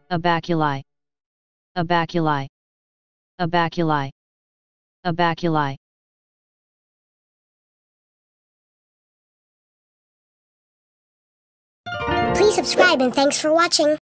abaculi, abaculi, abaculi, abaculi. Please subscribe and thanks for watching.